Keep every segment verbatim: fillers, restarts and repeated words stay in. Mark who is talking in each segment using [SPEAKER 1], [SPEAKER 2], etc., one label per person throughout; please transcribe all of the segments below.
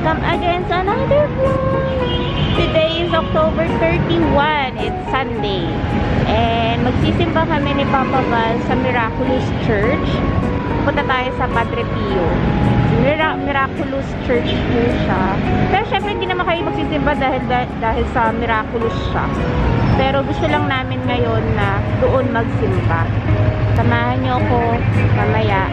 [SPEAKER 1] Welcome again sa another vlog. Today is October thirty-first. It's Sunday. And magsisimba kami ni Papa Val sa Miraculous Church. Punta tayo sa Padre Pio. Mira Miraculous Church po siya. Pero syempre hindi naman kayo magsisimba dahil, dahil sa Miraculous siya. Pero gusto lang namin ngayon na doon magsimba. Samahan niyo ako mamaya.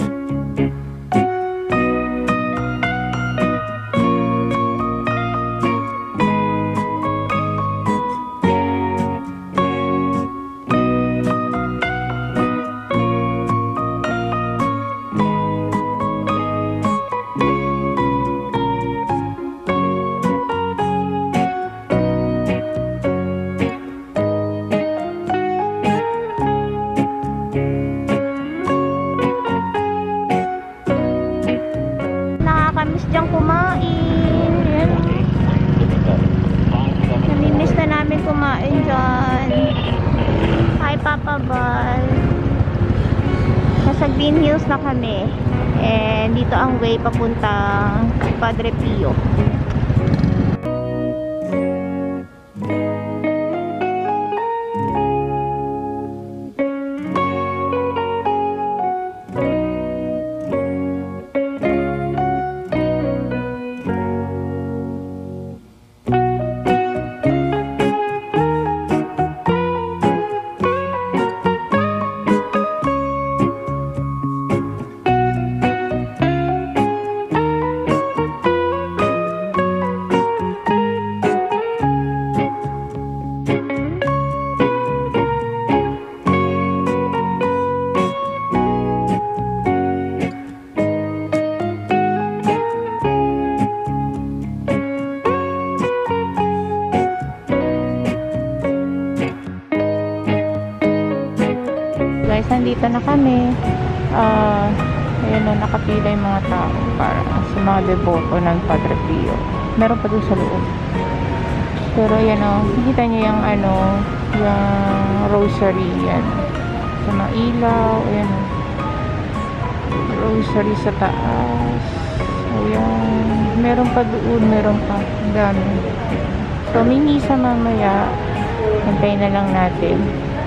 [SPEAKER 1] Nakakamiss diyang kumain. Yan. Namimiss na namin kumain dyan. Hi Papa Val. Nasa Green Hills na kami. And dito ang way papuntang Padre Pio. Guys, nandito na kami. Uh, ayun o, nakapila yung mga tao para sa mga deboto ng Padre Pio. Meron pa doon sa loob. Pero ayan o, nakita niyo yung ano, yung rosary yan. Sa mga ilaw, ayan o. Rosary sa taas. Ayan. Meron pa doon, meron pa. Ang dami. So, may misa mamaya. Antayin na lang natin.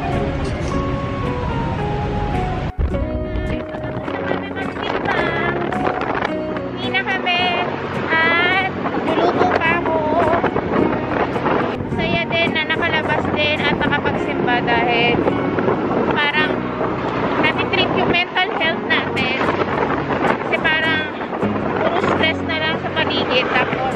[SPEAKER 1] Dahil parang natitrip yung mental health natin kasi parang puro stress na lang sa paligid, tapos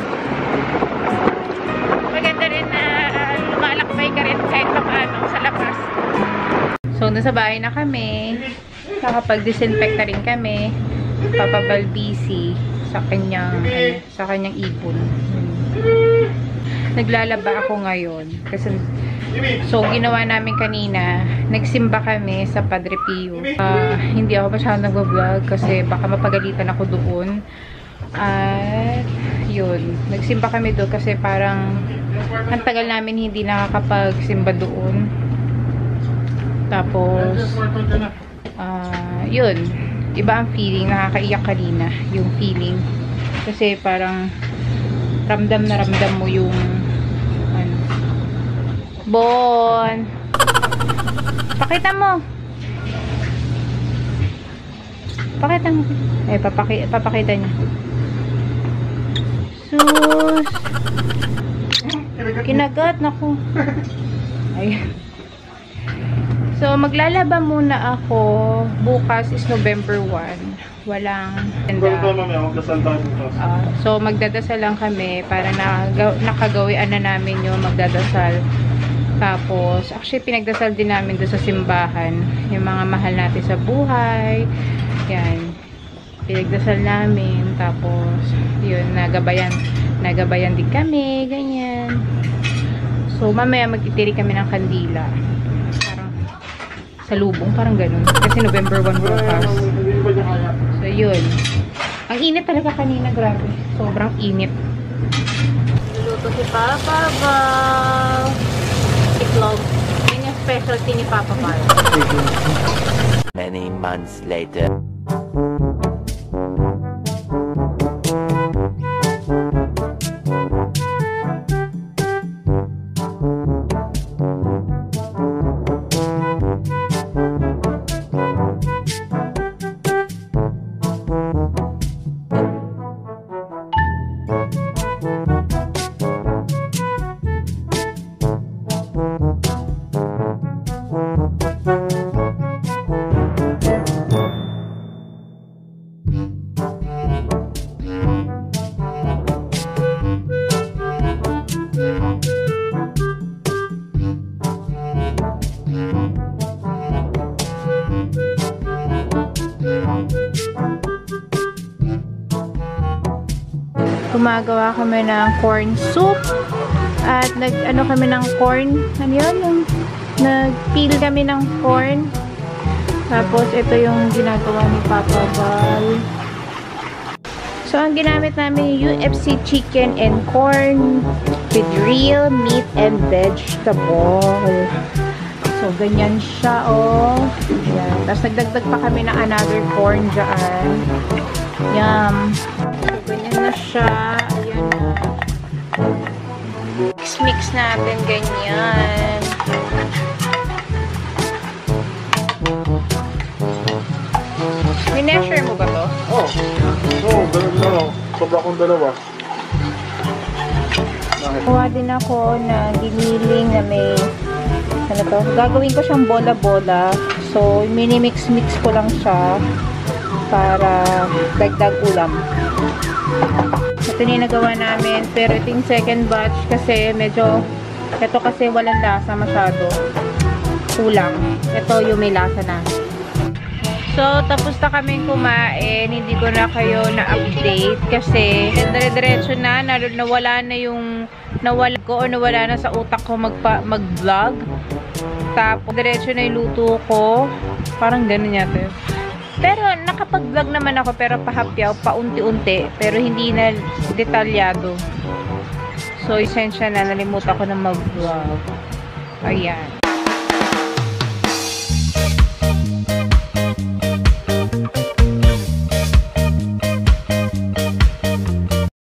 [SPEAKER 1] maganda rin na uh, lumalakbay ka rin kahit pa paano sa labas. So nasa bahay na kami, nakapag-disinfect na rin kami. Papa Val busy sa kanyang ano, sa kanyang ipon. hmm. Naglalaba ako ngayon kasi so, ginawa namin kanina, nagsimba kami sa Padre Pio. Uh, hindi ako masyadong nag-vlog kasi baka mapagalitan ako doon. At, yun. Nagsimba kami doon kasi parang ang tagal namin hindi nakakapagsimba doon. Tapos, uh, yun. Iba ang feeling. Nakakaiyak kanina yung feeling. Kasi parang ramdam na ramdam mo yung Bon! Pakita mo! Pakita mo. Eh, papaki papakita niya. Sus! Kinagat, naku. Ayan. So, maglalaba muna ako. Bukas is November first. Walang tenda. Uh, so, magdadasal lang kami para nakagawian na namin yung magdadasal. Tapos, actually, pinagdasal din namin doon sa simbahan. Yung mga mahal natin sa buhay. Yan. Pinagdasal namin. Tapos, yun, nagabayan. Nagabayan din kami. Ganyan. So, mamaya magtitiri kami ng kandila. Parang, sa lubong. Parang ganun. Kasi November first bukas. So, yun. Ang init talaga kanina. Grabe. Sobrang init. Luto si Papa Val. Itlog. Yun yung specialty ni Papa Val.
[SPEAKER 2] Many months later.
[SPEAKER 1] gumagawa kami ng corn soup. At nag, ano kami ng corn, ano yun? Yung, nag-peel kami ng corn. Tapos, ito yung ginagawa ni Papa Val. So, ang ginamit namin yung U F C chicken and corn with real meat and vegetable. So, ganyan siya, oh. Yan. Tapos, nagdagdag pa kami ng another corn dyan. Yum. So, ganyan na siya. Ayan na. Mix-mix natin ganyan. Mineasure mo ba to?
[SPEAKER 2] Oo. Oo, ganun na lang. Sobra kong dalawa.
[SPEAKER 1] Kuha din ako na giniling na may ano to? Gagawin ko siyang bola-bola. So, mini-mix-mix ko lang siya para dagdag ulam. Ito na nagawa namin. Pero ito yung second batch kasi medyo ito kasi walang lasa masyado. Kulang. Ito yung may lasa na. So, tapos na kaming kumain. Hindi ko na kayo na-update kasi dire-diretso na, na nawala na yung nawala ko o nawala na sa utak ko magpa, mag-vlog. Tapos, diretso na yung luto ko. Parang ganun yata. Pero, nakapag-vlog naman ako pero pahapyaw, paunti-unti. Pero hindi na detalyado. So, essential na nalimutan ko na mag-vlog. Ayan.